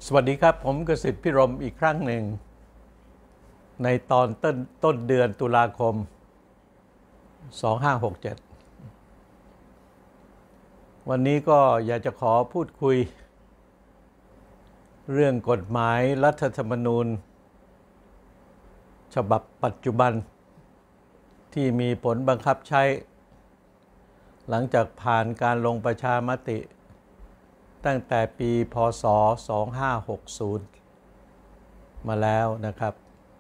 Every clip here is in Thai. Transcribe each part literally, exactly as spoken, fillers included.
สวัสดีครับผมกสิทธิ์พิรมอีกครั้งหนึ่งในตอนต้นต้นเดือนตุลาคมสองห้าหกเจ็ดวันนี้ก็อยากจะขอพูดคุยเรื่องกฎหมายรัฐธรรมนูญฉบับปัจจุบันที่มีผลบังคับใช้หลังจากผ่านการลงประชามติตั้งแต่ปีพ.ศ. สองห้าหกศูนย์มาแล้วนะครับ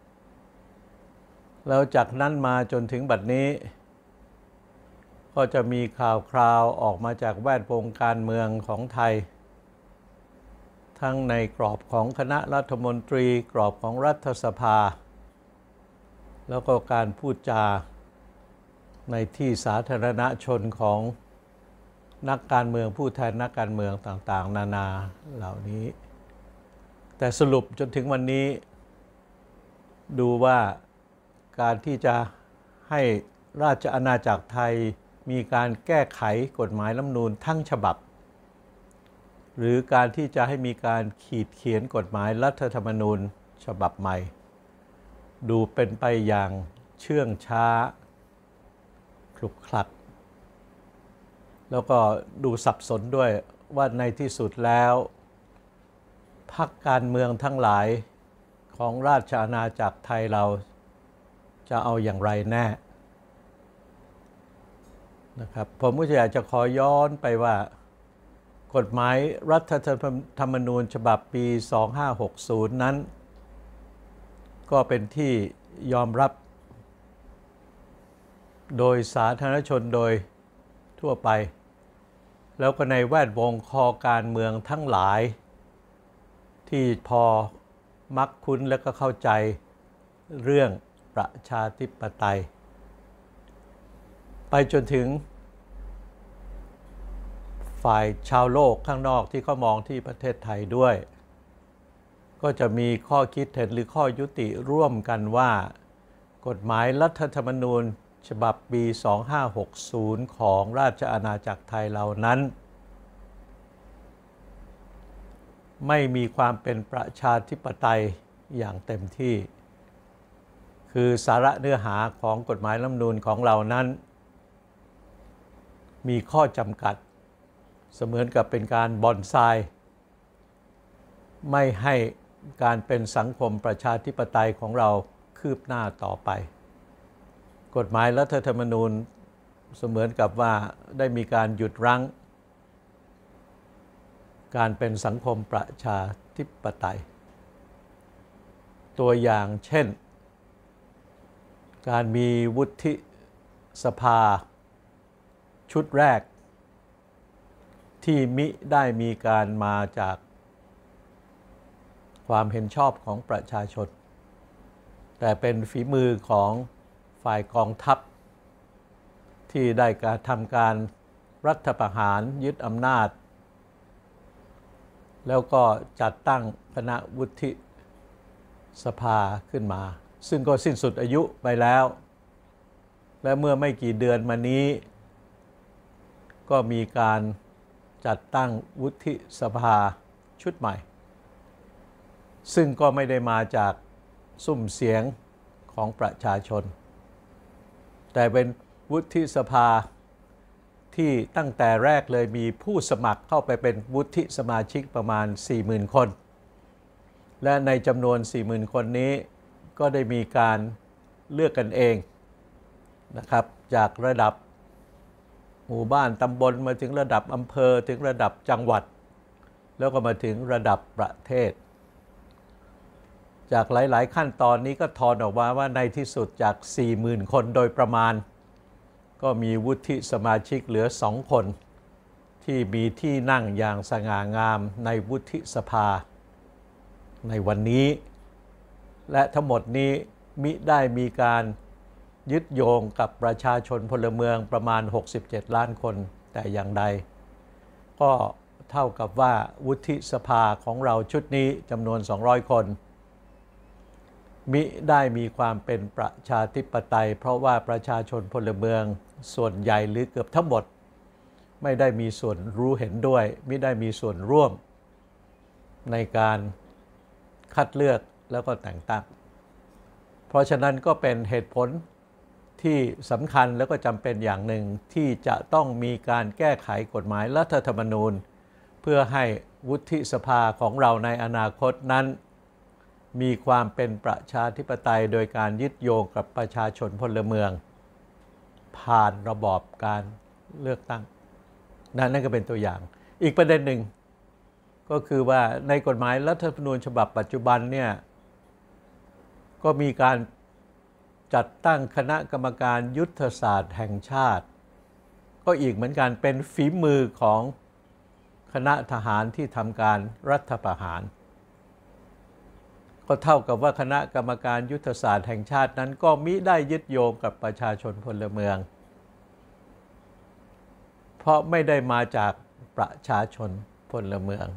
แล้วจากนั้นมาจนถึงบัดนี้ก็จะมีข่าวคราวออกมาจากแวดวงการเมืองของไทยทั้งในกรอบของคณะรัฐมนตรีกรอบของรัฐสภาแล้วก็การพูดจาในที่สาธารณชนของนักการเมืองผู้แทนนักการเมืองต่างๆนานาเหล่านี้แต่สรุปจนถึงวันนี้ดูว่าการที่จะให้ราชอาณาจักรไทยมีการแก้ไขกฎหมายรัฐธรรมนูญทั้งฉบับหรือการที่จะให้มีการขีดเขียนกฎหมายรัฐธรรมนูญฉบับใหม่ดูเป็นไปอย่างเชื่องช้าคลุกคลักแล้วก็ดูสับสนด้วยว่าในที่สุดแล้วพรรคการเมืองทั้งหลายของราชอาณาจักรไทยเราจะเอาอย่างไรแน่นะครับผมก็อยากจะขอย้อนไปว่ากฎหมายรัฐธรรมนูญฉบับปีสองห้าหกศูนย์นั้นก็เป็นที่ยอมรับโดยสาธารณชนโดยทั่วไปแล้วก็ในแวดวงคอการเมืองทั้งหลายที่พอมักคุ้นและก็เข้าใจเรื่องประชาธิปไตยไปจนถึงฝ่ายชาวโลกข้างนอกที่เขามองที่ประเทศไทยด้วยก็จะมีข้อคิดเห็นหรือข้อยุติร่วมกันว่ากฎหมายรัฐธรรมนูญฉบับปีสองห้าหกศูนย์ของราชอาณาจักรไทยเหล่านั้นไม่มีความเป็นประชาธิปไตยอย่างเต็มที่คือสาระเนื้อหาของกฎหมายรัฐธรรมนูญของเรานั้นมีข้อจำกัดเสมือนกับเป็นการบอนไซไม่ให้การเป็นสังคมประชาธิปไตยของเราคืบหน้าต่อไปกฎหมายรัฐธรรมนูญเสมือนกับว่าได้มีการหยุดรั้งการเป็นสังคมประชาธิปไตยตัวอย่างเช่นการมีวุฒิสภาชุดแรกที่มิได้มีการมาจากความเห็นชอบของประชาชนแต่เป็นฝีมือของฝ่ายกองทัพที่ได้การทำการรัฐประหารยึดอำนาจแล้วก็จัดตั้งคณะวุฒิสภาขึ้นมาซึ่งก็สิ้นสุดอายุไปแล้วและเมื่อไม่กี่เดือนมานี้ก็มีการจัดตั้งวุฒิสภาชุดใหม่ซึ่งก็ไม่ได้มาจากซุ้มเสียงของประชาชนแต่เป็นวุฒิสภาที่ตั้งแต่แรกเลยมีผู้สมัครเข้าไปเป็นวุฒิสมาชิกประมาณ สี่หมื่น คนและในจำนวน สี่หมื่น คนนี้ก็ได้มีการเลือกกันเองนะครับจากระดับหมู่บ้านตำบลมาถึงระดับอำเภอถึงระดับจังหวัดแล้วก็มาถึงระดับประเทศจากหลายๆขั้นตอนนี้ก็ทอนออกมาว่าในที่สุดจาก สี่หมื่น คนโดยประมาณก็มีวุฒิสมาชิกเหลือสองคนที่มีที่นั่งอย่างสง่างามในวุฒิสภาในวันนี้และทั้งหมดนี้มิได้มีการยึดโยงกับประชาชนพลเมืองประมาณหกสิบเจ็ดล้านคนแต่อย่างใดก็เท่ากับว่าวุฒิสภาของเราชุดนี้จำนวนสองร้อยคนมิได้มีความเป็นประชาธิปไตยเพราะว่าประชาชนพลเมืองส่วนใหญ่หรือเกือบทั้งหมดไม่ได้มีส่วนรู้เห็นด้วยมิได้มีส่วนร่วมในการคัดเลือกแล้วก็แต่งตั้งเพราะฉะนั้นก็เป็นเหตุผลที่สำคัญแล้วก็จำเป็นอย่างหนึ่งที่จะต้องมีการแก้ไขกฎหมายรัฐธรรมนูญเพื่อให้วุฒิสภาของเราในอนาคตนั้นมีความเป็นประชาธิปไตยโดยการยึดโยงกับประชาชนพลเมืองผ่านระบอบการเลือกตั้งนั่นนั่นก็เป็นตัวอย่างอีกประเด็นหนึ่งก็คือว่าในกฎหมายรัฐธรรมนูญฉบับปัจจุบันเนี่ยก็มีการจัดตั้งคณะกรรมการยุทธศาสตร์แห่งชาติก็อีกเหมือนกันเป็นฝีมือของคณะทหารที่ทำการรัฐประหารก็เท่ากับว่าคณะกรรมการยุทธศาสตร์แห่งชาตินั้นก็มิได้ยึดโยงกับประชาชนพลเมืองเพราะไม่ได้มาจากประชาชนพลเมือง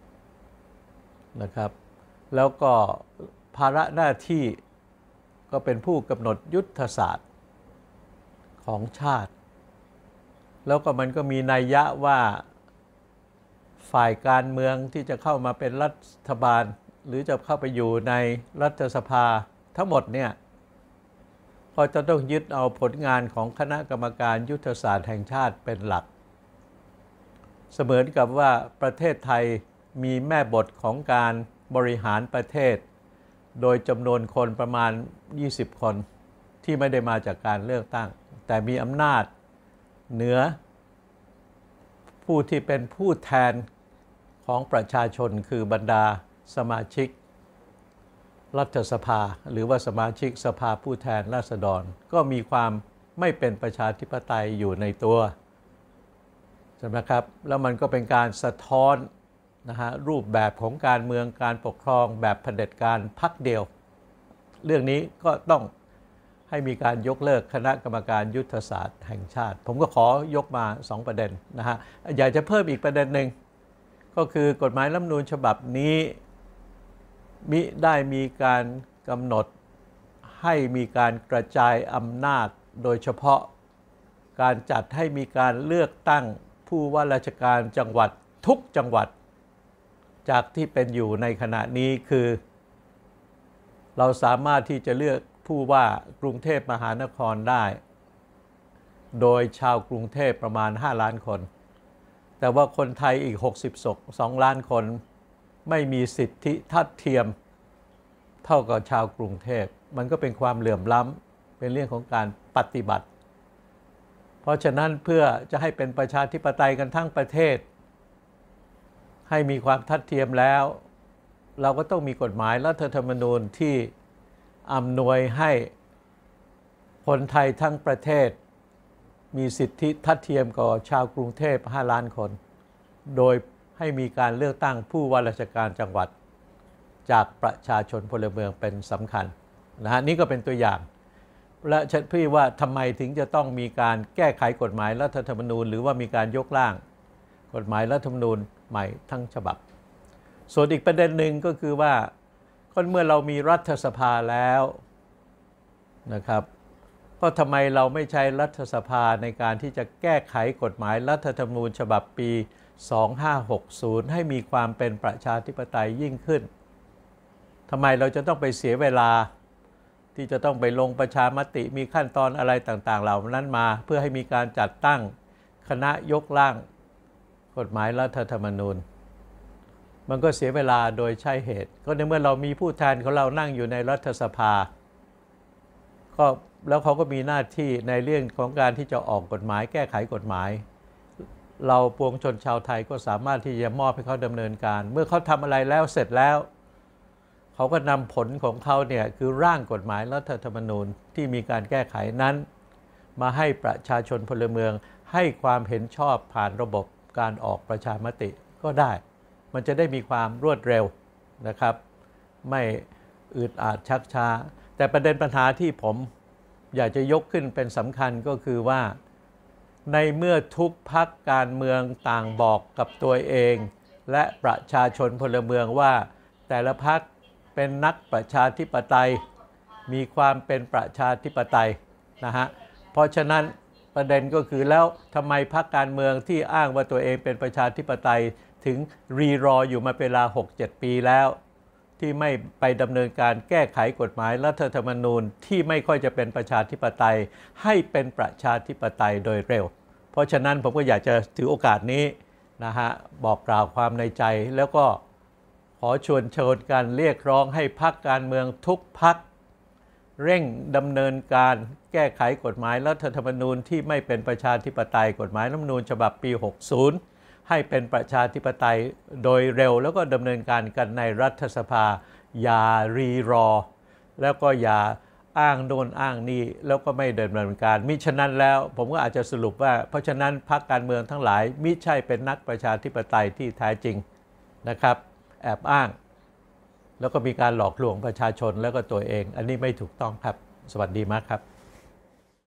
นะครับแล้วก็ภาระหน้าที่ก็เป็นผู้กำหนดยุทธศาสตร์ของชาติแล้วก็มันก็มีนัยยะว่าฝ่ายการเมืองที่จะเข้ามาเป็นรัฐบาลหรือจะเข้าไปอยู่ในรัฐสภาทั้งหมดเนี่ยก็จะต้องยึดเอาผลงานของคณะกรรมการยุทธศาสตร์แห่งชาติเป็นหลักเสมือนกับว่าประเทศไทยมีแม่บทของการบริหารประเทศโดยจำนวนคนประมาณยี่สิบคนที่ไม่ได้มาจากการเลือกตั้งแต่มีอำนาจเหนือผู้ที่เป็นผู้แทนของประชาชนคือบรรดาสมาชิกรัฐสภาหรือว่าสมาชิกสภาผู้แทนราษฎรก็มีความไม่เป็นประชาธิปไตยอยู่ในตัวใช่ไหมครับแล้วมันก็เป็นการสะท้อนนะฮะรูปแบบของการเมืองการปกครองแบบเผด็จการพรรคเดียวเรื่องนี้ก็ต้องให้มีการยกเลิกคณะกรรมการยุทธศาสตร์แห่งชาติผมก็ขอยกมาสองประเด็นนะฮะอยากจะเพิ่มอีกประเด็นหนึ่งก็คือกฎหมายรัฐธรรมนูญฉบับนี้มิได้มีการกำหนดให้มีการกระจายอำนาจโดยเฉพาะการจัดให้มีการเลือกตั้งผู้ว่าราชการจังหวัดทุกจังหวัดจากที่เป็นอยู่ในขณะนี้คือเราสามารถที่จะเลือกผู้ว่ากรุงเทพมหานครได้โดยชาวกรุงเทพประมาณห้าล้านคนแต่ว่าคนไทยอีกหกสิบสองล้านคนไม่มีสิทธิทัดเทียมเท่ากับชาวกรุงเทพมันก็เป็นความเหลื่อมล้ำเป็นเรื่องของการปฏิบัติเพราะฉะนั้นเพื่อจะให้เป็นประชาธิปไตยกันทั้งประเทศให้มีความทัดเทียมแล้วเราก็ต้องมีกฎหมายรัฐธรรมนูญที่อำนวยให้คนไทยทั้งประเทศมีสิทธิทัดเทียมกับชาวกรุงเทพห้าล้านคนโดยให้มีการเลือกตั้งผู้ว่าราชการจังหวัดจากประชาชนพลเมืองเป็นสำคัญนะฮะนี่ก็เป็นตัวอย่างและฉันพี่ว่าทำไมถึงจะต้องมีการแก้ไขกฎหมายรัฐธรรมนูญหรือว่ามีการยกร่างกฎหมายรัฐธรรมนูญใหม่ทั้งฉบับส่วนอีกประเด็นหนึ่งก็คือว่าก็เมื่อเรามีรัฐสภาแล้วนะครับก็ทำไมเราไม่ใช้รัฐสภาในการที่จะแก้ไขกฎหมายรัฐธรรมนูญฉบับปีสองห้าหกศูนย์ให้มีความเป็นประชาธิปไตยยิ่งขึ้นทำไมเราจะต้องไปเสียเวลาที่จะต้องไปลงประชามติมีขั้นตอนอะไรต่างๆเหล่านั้นมาเพื่อให้มีการจัดตั้งคณะยกร่างกฎหมายรัฐธรรมนูญมันก็เสียเวลาโดยใช่เหตุก็ในเมื่อเรามีผู้แทนของเรานั่งอยู่ในรัฐสภาก็แล้วเขาก็มีหน้าที่ในเรื่องของการที่จะออกกฎหมายแก้ไขกฎหมายเราปวงชนชาวไทยก็สามารถที่จะมอบให้เขาดำเนินการเมื่อเขาทำอะไรแล้วเสร็จแล้วเขาก็นำผลของเขาเนี่ยคือร่างกฎหมายรัฐธรรมนูญที่มีการแก้ไขนั้นมาให้ประชาชนพลเมืองให้ความเห็นชอบผ่านระบบการออกประชามติก็ได้มันจะได้มีความรวดเร็วนะครับไม่อึดอัดชักช้าแต่ประเด็นปัญหาที่ผมอยากจะยกขึ้นเป็นสำคัญก็คือว่าในเมื่อทุกพรรคการเมืองต่างบอกกับตัวเองและประชาชนพลเมืองว่าแต่ละพรรคเป็นนักประชาธิปไตยมีความเป็นประชาธิปไตยนะฮะเพราะฉะนั้นประเด็นก็คือแล้วทำไมพรรคการเมืองที่อ้างว่าตัวเองเป็นประชาธิปไตยถถึงรีรออยู่มาเป็นเวลา หกเจ็ด ปีแล้วที่ไม่ไปดำเนินการแก้ไขกฎหมายรัฐธรรมนูญที่ไม่ค่อยจะเป็นประชาธิปไตยให้เป็นประชาธิปไตยโดยเร็วเพราะฉะนั้นผมก็อยากจะถือโอกาสนี้นะฮะบอกกล่าวความในใจแล้วก็ขอชวนเชิญการเรียกร้องให้พรรคการเมืองทุกพรรคเร่งดำเนินการแก้ไขกฎหมายรัฐธรรมนูญที่ไม่เป็นประชาธิปไตยกฎหมายรัฐธรรมนูญฉบับปี หกสิบ ให้เป็นประชาธิปไตยโดยเร็วแล้วก็ดำเนินการกันในรัฐสภาอย่ารีรอแล้วก็อย่าอ้างโน่นอ้างนี่แล้วก็ไม่ดำเนินการมิฉะนั้นแล้วผมก็อาจจะสรุปว่าเพราะฉะนั้นพรรคการเมืองทั้งหลายมิใช่เป็นนักประชาธิปไตยที่แท้จริงนะครับแอบอ้างแล้วก็มีการหลอกลวงประชาชนแล้วก็ตัวเองอันนี้ไม่ถูกต้องครับสวัสดีมากครับ